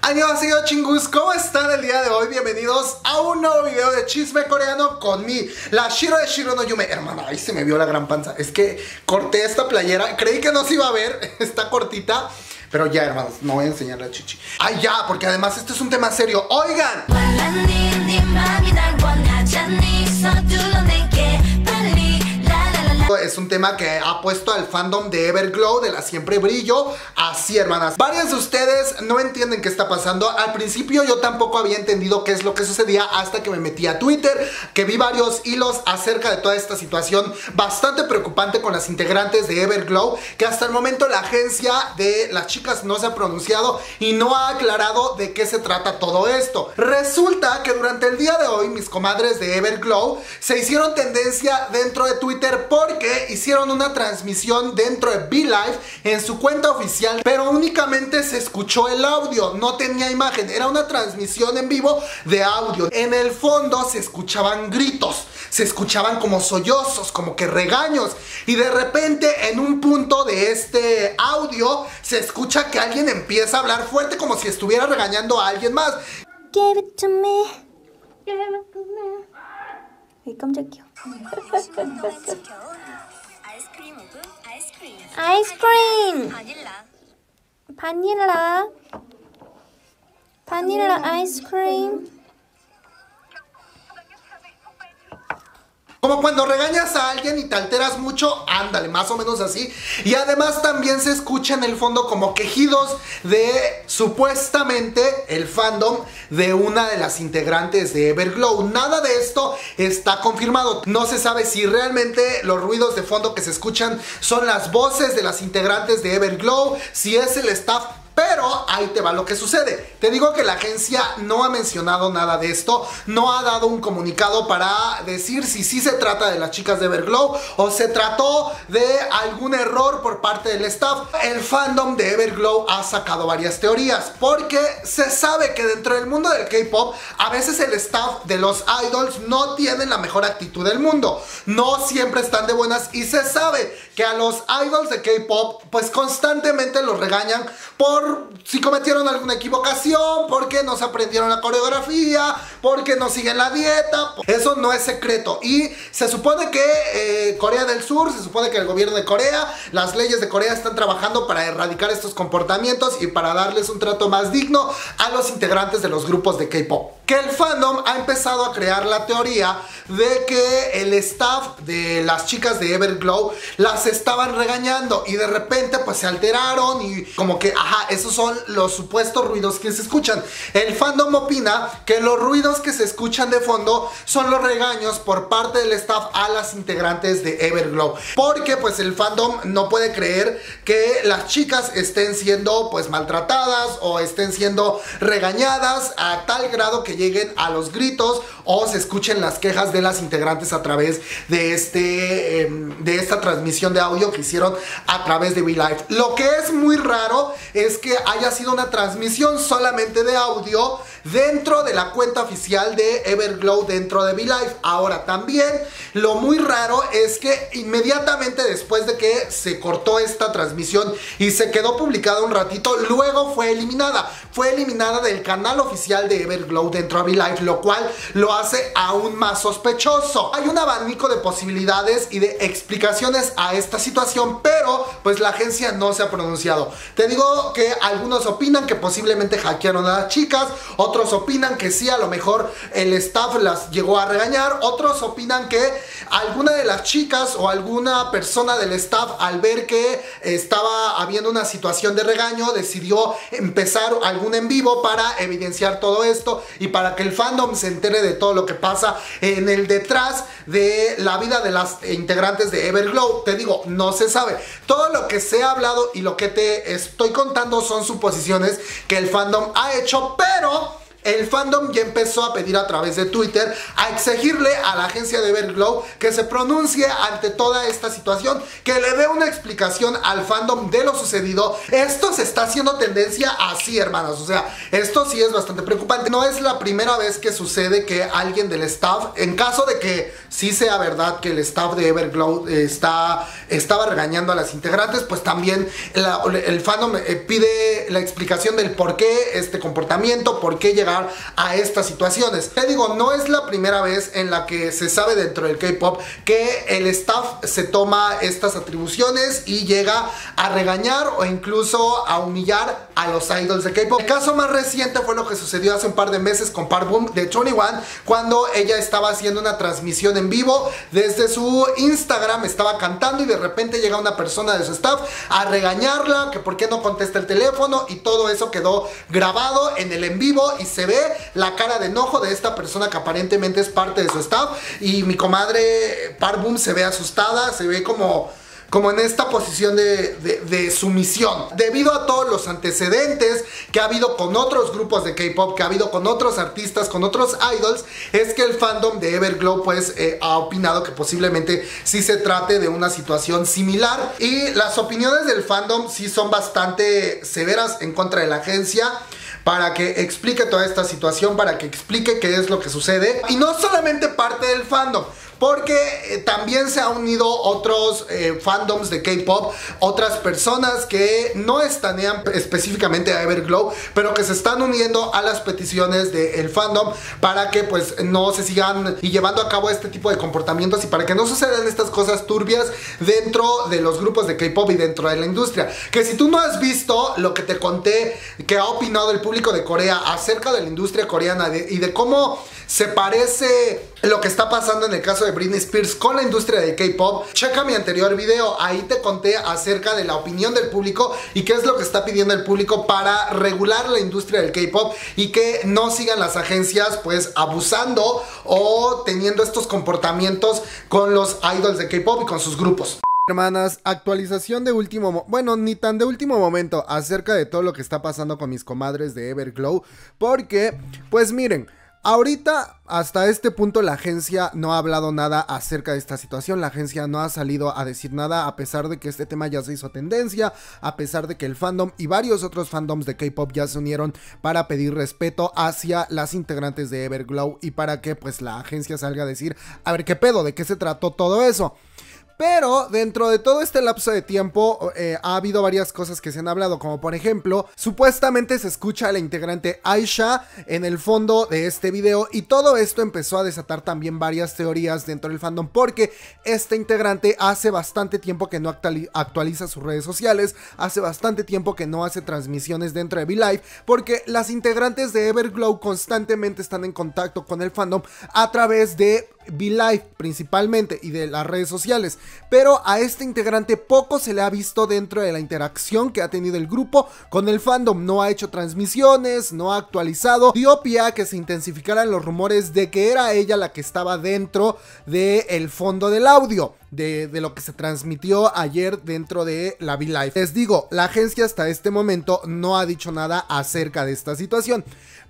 Annyeonghaseyo chingus, ¿cómo están el día de hoy? Bienvenidos a un nuevo video de chisme coreano con mi, la Shiro de Shiro no Yume. Hermana, ahí se me vio la gran panza. Es que corté esta playera, creí que no se iba a ver, está cortita. Pero ya, hermanos, no voy a enseñar la chichi. Ay, ya, porque además este es un tema serio. ¡Oigan! Es un tema que ha puesto al fandom de Everglow, de la Siempre Brillo, así, hermanas. Varias de ustedes no entienden qué está pasando. Al principio yo tampoco había entendido qué es lo que sucedía hasta que me metí a Twitter, que vi varios hilos acerca de toda esta situación bastante preocupante con las integrantes de Everglow, que hasta el momento la agencia de las chicas no se ha pronunciado y no ha aclarado de qué se trata todo esto. Resulta que durante el día de hoy mis comadres de Everglow se hicieron tendencia dentro de Twitter porque hicieron una transmisión dentro de V-Live en su cuenta oficial, pero únicamente se escuchó el audio, no tenía imagen, era una transmisión en vivo de audio. En el fondo se escuchaban gritos, se escuchaban como sollozos, como que regaños, y de repente en un punto de este audio se escucha que alguien empieza a hablar fuerte como si estuviera regañando a alguien más. Give it to me. Give it to me. 이 깜짝이야. 아이스크림. 바닐라 아이스크림. Como cuando regañas a alguien y te alteras mucho, ándale, más o menos así. Y además también se escucha en el fondo como quejidos de supuestamente el fandom de una de las integrantes de Everglow. Nada de esto está confirmado. No se sabe si realmente los ruidos de fondo que se escuchan son las voces de las integrantes de Everglow, si es el staff. Pero ahí te va lo que sucede. Te digo que la agencia no ha mencionado nada de esto, no ha dado un comunicado para decir si sí se trata de las chicas de Everglow o se trató de algún error por parte del staff. El fandom de Everglow ha sacado varias teorías porque se sabe que dentro del mundo del K-pop a veces el staff de los idols no tienen la mejor actitud del mundo, no siempre están de buenas, y se sabe que a los idols de K-pop pues constantemente los regañan por si cometieron alguna equivocación, porque no se aprendieron la coreografía, porque no siguen la dieta. Eso no es secreto. Y se supone que Corea del Sur, se supone que el gobierno de Corea, las leyes de Corea están trabajando para erradicar estos comportamientos y para darles un trato más digno a los integrantes de los grupos de K-pop. Que el fandom ha empezado a crear la teoría de que el staff de las chicas de Everglow las estaban regañando y de repente pues se alteraron y como que, ajá, esos son los supuestos ruidos que se escuchan. El fandom opina que los ruidos que se escuchan de fondo son los regaños por parte del staff a las integrantes de Everglow, porque pues el fandom no puede creer que las chicas estén siendo pues maltratadas o estén siendo regañadas a tal grado que lleguen a los gritos o se escuchen las quejas de las integrantes a través de esta transmisión de audio que hicieron a través de V-Live. Lo que es muy raro es que haya sido una transmisión solamente de audio dentro de la cuenta oficial de Everglow dentro de V-Live. Ahora también lo muy raro es que inmediatamente después de que se cortó esta transmisión y se quedó publicada un ratito, luego fue eliminada del canal oficial de Everglow dentro de V-Live, lo cual lo hace aún más sospechoso. Hay un abanico de posibilidades y de explicaciones a esta situación, pero pues la agencia no se ha pronunciado. Te digo que algunos opinan que posiblemente hackearon a las chicas, otros opinan que sí, a lo mejor el staff las llegó a regañar, otros opinan que alguna de las chicas o alguna persona del staff, al ver que estaba habiendo una situación de regaño, decidió empezar algún en vivo para evidenciar todo esto y para que el fandom se entere de todo lo que pasa en el detrás de la vida de las integrantes de Everglow. Te digo, no se sabe. Todo lo que se ha hablado y lo que te estoy contando son suposiciones que el fandom ha hecho, pero el fandom ya empezó a pedir a través de Twitter, a exigirle a la agencia de Everglow que se pronuncie ante toda esta situación, que le dé una explicación al fandom de lo sucedido. Esto se está haciendo tendencia así, hermanos, o sea, esto sí es bastante preocupante. No es la primera vez que sucede que alguien del staff, en caso de que sí sea verdad que el staff de Everglow estaba regañando a las integrantes, pues también el fandom pide la explicación del por qué este comportamiento, por qué llegar a estas situaciones. Te digo, no es la primera vez en la que se sabe dentro del K-pop que el staff se toma estas atribuciones y llega a regañar o incluso a humillar a los idols de K-pop. El caso más reciente fue lo que sucedió hace un par de meses con Park Bom de 21, cuando ella estaba haciendo una transmisión en vivo desde su Instagram, estaba cantando y de repente llega una persona de su staff a regañarla, que por qué no contesta el teléfono, y todo eso quedó grabado en el en vivo y se ve la cara de enojo de esta persona que aparentemente es parte de su staff, y mi comadre Park Bom se ve asustada, se ve como en esta posición de sumisión, debido a todos los antecedentes que ha habido con otros grupos de K-pop, que ha habido con otros artistas, con otros idols. Es que el fandom de Everglow pues ha opinado que posiblemente sí se trate de una situación similar, y las opiniones del fandom sí son bastante severas en contra de la agencia, para que explique toda esta situación, para que explique qué es lo que sucede. Y no solamente parte del fandom, porque también se han unido otros fandoms de K-pop, otras personas que no estanean específicamente a Everglow, pero que se están uniendo a las peticiones del fandom para que pues no se sigan y llevando a cabo este tipo de comportamientos, y para que no sucedan estas cosas turbias dentro de los grupos de K-pop y dentro de la industria. Que si tú no has visto lo que te conté que ha opinado el público de Corea acerca de la industria coreana y de cómo se parece lo que está pasando en el caso de Britney Spears con la industria de K-pop, checa mi anterior video, ahí te conté acerca de la opinión del público y qué es lo que está pidiendo el público para regular la industria del K-pop y que no sigan las agencias pues abusando o teniendo estos comportamientos con los idols de K-pop y con sus grupos. Hermanas, actualización de último, bueno, ni tan de último momento acerca de todo lo que está pasando con mis comadres de Everglow, porque, pues miren, ahorita, hasta este punto, la agencia no ha hablado nada acerca de esta situación. La agencia no ha salido a decir nada, a pesar de que este tema ya se hizo tendencia, a pesar de que el fandom y varios otros fandoms de K-pop ya se unieron para pedir respeto hacia las integrantes de Everglow y para que pues la agencia salga a decir, a ver qué pedo, de qué se trató todo eso. Pero dentro de todo este lapso de tiempo ha habido varias cosas que se han hablado, como por ejemplo, supuestamente se escucha a la integrante Aisha en el fondo de este video, y todo esto empezó a desatar también varias teorías dentro del fandom, porque esta integrante hace bastante tiempo que no actualiza sus redes sociales, hace bastante tiempo que no hace transmisiones dentro de V-Live, porque las integrantes de Everglow constantemente están en contacto con el fandom a través de V-Live principalmente y de las redes sociales, pero a este integrante poco se le ha visto dentro de la interacción que ha tenido el grupo con el fandom. No ha hecho transmisiones, no ha actualizado, dio pie a que se intensificaran los rumores de que era ella la que estaba dentro del fondo del audio de lo que se transmitió ayer dentro de la V-Live. Les digo, la agencia hasta este momento no ha dicho nada acerca de esta situación.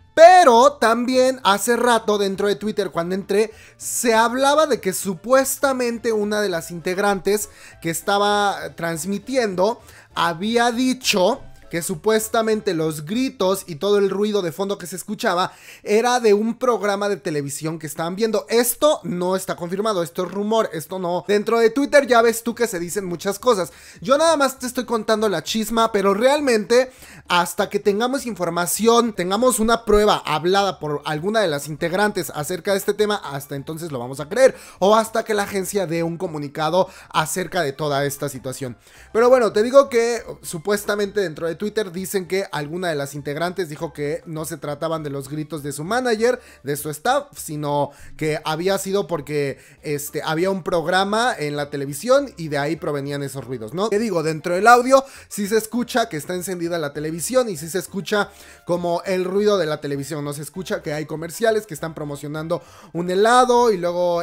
Pero también hace rato dentro de Twitter, cuando entré, se hablaba de que supuestamente una de las integrantes que estaba transmitiendo había dicho que supuestamente los gritos y todo el ruido de fondo que se escuchaba era de un programa de televisión que estaban viendo. Esto no está confirmado, esto es rumor, esto no. Dentro de Twitter ya ves tú que se dicen muchas cosas. Yo nada más te estoy contando la chisma, pero realmente hasta que tengamos información, tengamos una prueba hablada por alguna de las integrantes acerca de este tema, hasta entonces lo vamos a creer, o hasta que la agencia dé un comunicado acerca de toda esta situación. Pero bueno, te digo que supuestamente dentro de Twitter dicen que alguna de las integrantes dijo que no se trataban de los gritos de su manager, de su staff, sino que había sido porque había un programa en la televisión y de ahí provenían esos ruidos, ¿no? Te digo, dentro del audio sí se escucha que está encendida la televisión y sí se escucha como el ruido de la televisión, no se escucha que hay comerciales que están promocionando un helado y luego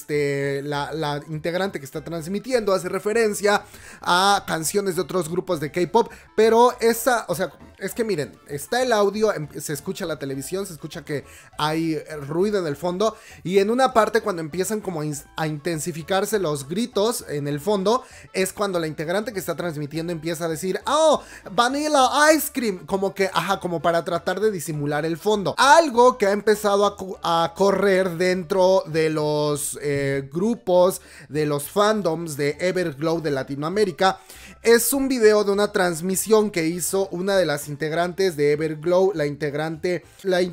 la integrante que está transmitiendo hace referencia a canciones de otros grupos de K-pop, pero empieza, o sea, es que miren, está el audio, se escucha la televisión, se escucha que hay ruido en el fondo, y en una parte cuando empiezan como a intensificarse los gritos en el fondo, es cuando la integrante que está transmitiendo empieza a decir, oh, vanilla ice cream, como que, ajá, como para tratar de disimular el fondo. Algo que ha empezado a correr dentro de los grupos, de los fandoms de Everglow de Latinoamérica, es un video de una transmisión que hizo una de las integrantes de Everglow, la integrante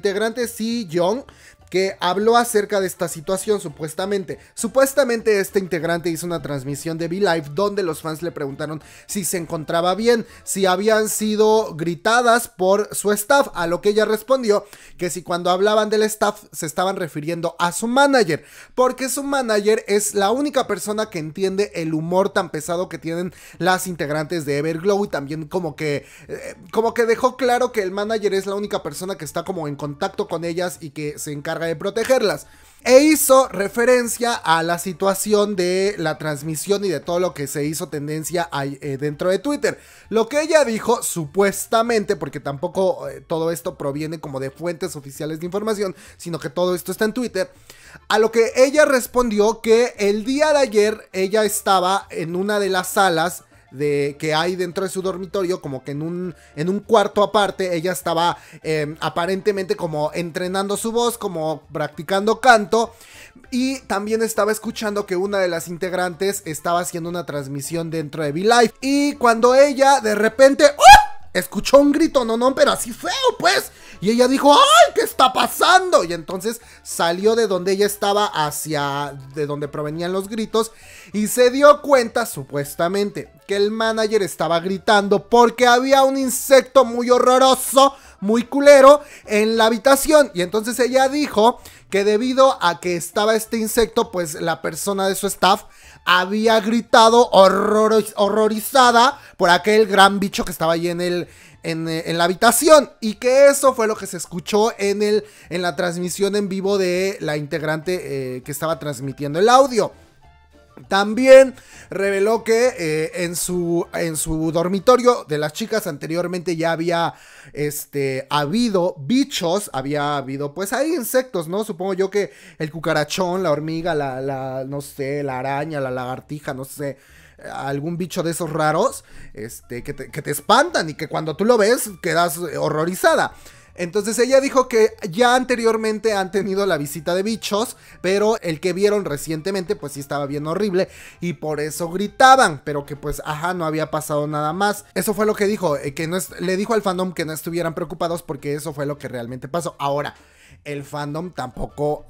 Si Young, que habló acerca de esta situación supuestamente. Supuestamente este integrante hizo una transmisión de V-Live donde los fans le preguntaron si se encontraba bien, si habían sido gritadas por su staff, a lo que ella respondió que si cuando hablaban del staff se estaban refiriendo a su manager, porque su manager es la única persona que entiende el humor tan pesado que tienen las integrantes de Everglow, y también como que dejó claro que el manager es la única persona que está como en contacto con ellas y que se encarga de protegerlas. E hizo referencia a la situación de la transmisión y de todo lo que se hizo tendencia dentro de Twitter. Lo que ella dijo, supuestamente, porque tampoco todo esto proviene como de fuentes oficiales de información, sino que todo esto está en Twitter. A lo que ella respondió que el día de ayer ella estaba en una de las salas que hay dentro de su dormitorio, como que en un cuarto aparte. Ella estaba aparentemente como entrenando su voz, como practicando canto, y también estaba escuchando que una de las integrantes estaba haciendo una transmisión dentro de V-Live, y cuando ella de repente escuchó un grito, no, pero así feo pues, y ella dijo, ¡ay! ¿Qué está pasando? Y entonces salió de donde ella estaba de donde provenían los gritos, y se dio cuenta, supuestamente, que el manager estaba gritando porque había un insecto muy horroroso, muy culero, en la habitación. Y entonces ella dijo que debido a que estaba este insecto, pues la persona de su staff había gritado horrorizada por aquel gran bicho que estaba ahí en la habitación, y que eso fue lo que se escuchó en la transmisión en vivo de la integrante que estaba transmitiendo el audio. También reveló que en su dormitorio de las chicas anteriormente ya había habido bichos, había habido pues hay insectos, ¿no? Supongo yo que el cucarachón, la hormiga, no sé, la araña, la lagartija, no sé, algún bicho de esos raros, que te espantan y que cuando tú lo ves quedas horrorizada. Entonces ella dijo que ya anteriormente han tenido la visita de bichos, pero el que vieron recientemente pues sí estaba bien horrible y por eso gritaban, pero que pues no había pasado nada más. Eso fue lo que dijo, le dijo al fandom que no estuvieran preocupados porque eso fue lo que realmente pasó. Ahora, el fandom tampoco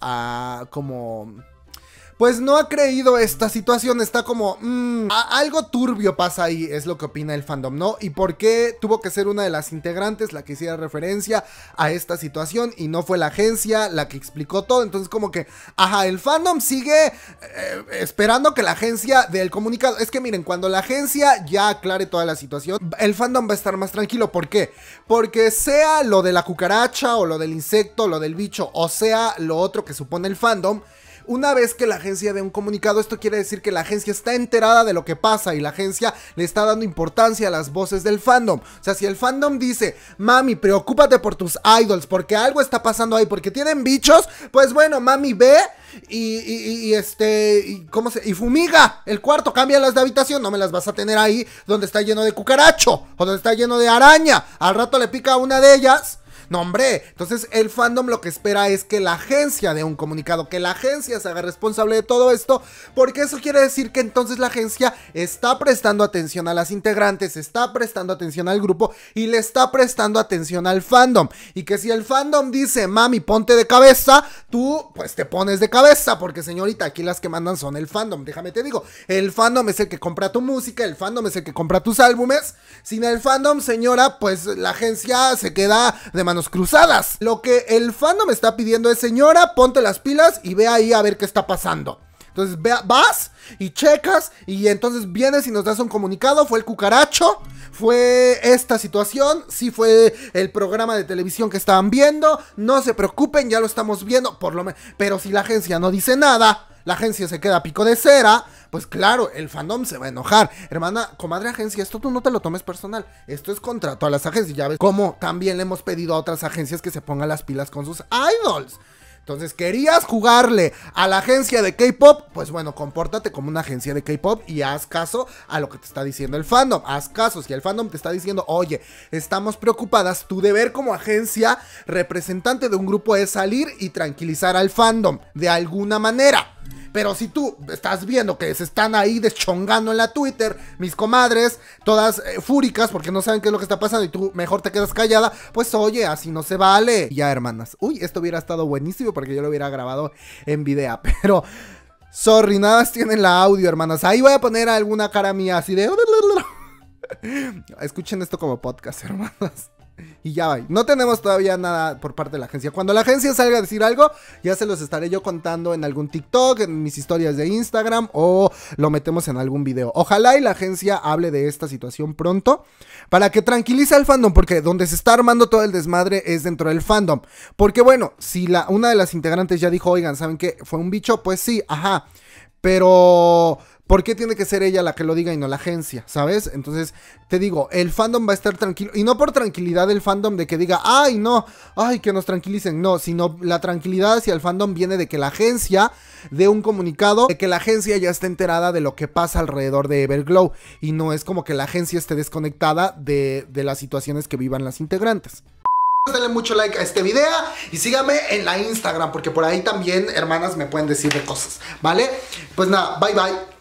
pues no ha creído esta situación, está como, algo turbio pasa ahí, es lo que opina el fandom, ¿no? Y por qué tuvo que ser una de las integrantes la que hiciera referencia a esta situación y no fue la agencia la que explicó todo. Entonces como que, el fandom sigue esperando que la agencia dé el comunicado. Es que miren, cuando la agencia ya aclare toda la situación, el fandom va a estar más tranquilo. ¿Por qué? Porque sea lo de la cucaracha o lo del insecto, o lo del bicho, o sea lo otro que supone el fandom, una vez que la agencia dé un comunicado, esto quiere decir que la agencia está enterada de lo que pasa y la agencia le está dando importancia a las voces del fandom. O sea, si el fandom dice, mami, preocúpate por tus idols porque algo está pasando ahí, porque tienen bichos, pues bueno, mami, ve y fumiga el cuarto, cámbialas de habitación, no me las vas a tener ahí donde está lleno de cucaracho o donde está lleno de araña. Al rato le pica a una de ellas. No, hombre, entonces el fandom lo que espera es que la agencia dé un comunicado, que la agencia se haga responsable de todo esto, porque eso quiere decir que entonces la agencia está prestando atención a las integrantes, está prestando atención al grupo y le está prestando atención al fandom. Y que si el fandom dice, mami, ponte de cabeza, tú pues te pones de cabeza, porque señorita, aquí las que mandan son el fandom, déjame te digo, el fandom es el que compra tu música, el fandom es el que compra tus álbumes. Sin el fandom, señora, pues la agencia se queda de manos cruzadas. Lo que el fandom está pidiendo es, señora, ponte las pilas y ve ahí a ver qué está pasando. Entonces vas y checas y entonces vienes y nos das un comunicado. Fue el cucaracho, fue esta situación, sí fue el programa de televisión que estaban viendo, no se preocupen, ya lo estamos viendo, pero si la agencia no dice nada, la agencia se queda a pico de cera, pues claro, el fandom se va a enojar. Hermana, comadre agencia, esto tú no te lo tomes personal. Esto es contra todas las agencias. Ya ves cómo también le hemos pedido a otras agencias que se pongan las pilas con sus idols. Entonces, ¿querías jugarle a la agencia de K-pop? Pues bueno, compórtate como una agencia de K-pop y haz caso a lo que te está diciendo el fandom. Haz caso, si el fandom te está diciendo, oye, estamos preocupadas, tu deber como agencia representante de un grupo es salir y tranquilizar al fandom de alguna manera. Pero si tú estás viendo que se están ahí deschongando en la Twitter, mis comadres, todas fúricas porque no saben qué es lo que está pasando y tú mejor te quedas callada, pues oye, así no se vale. Ya, hermanas. Uy, esto hubiera estado buenísimo porque yo lo hubiera grabado en video, pero sorry, nada más tienen la audio, hermanas. Ahí voy a poner alguna cara mía así de... Escuchen esto como podcast, hermanas. Y ya va. No tenemos todavía nada por parte de la agencia. Cuando la agencia salga a decir algo, ya se los estaré yo contando en algún TikTok, en mis historias de Instagram o lo metemos en algún video. Ojalá y la agencia hable de esta situación pronto para que tranquilice al fandom, porque donde se está armando todo el desmadre es dentro del fandom. Porque bueno, si una de las integrantes ya dijo, oigan, ¿saben qué? ¿Fue un bicho? Pues sí, ajá. Pero... ¿por qué tiene que ser ella la que lo diga y no la agencia? ¿Sabes? Entonces, te digo, el fandom va a estar tranquilo. Y no por tranquilidad del fandom de que diga, ay, no, ay, que nos tranquilicen. No, sino la tranquilidad hacia el fandom viene de que la agencia dé un comunicado, de que la agencia ya está enterada de lo que pasa alrededor de Everglow. Y no es como que la agencia esté desconectada de las situaciones que vivan las integrantes. Denle mucho like a este video y síganme en la Instagram porque por ahí también, hermanas, me pueden decir de cosas, ¿vale? Pues nada, bye bye.